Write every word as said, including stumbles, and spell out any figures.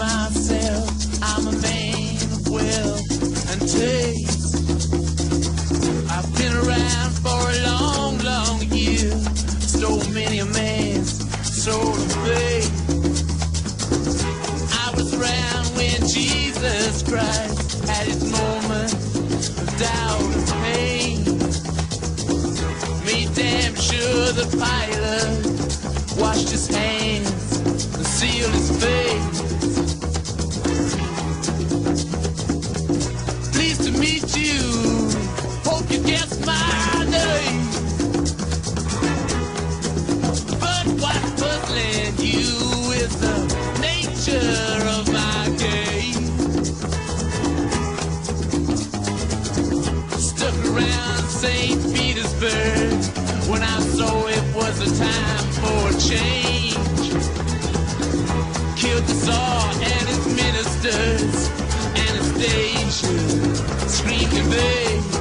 myself, I'm a man of wealth and taste. I've been around for a long, long year, stole many a man's soul of faith. I was around when Jesus Christ had his moment of doubt and pain. Made damn sure the pilot washed his hands and sealed his face. Pleased to meet you, hope you guessed my name. But what's puzzling you is the nature of my game. Stuck around Saint Petersburg when I saw it was a time for a change. Killed the Tsar and his ministers, Anastasia screamed in vain.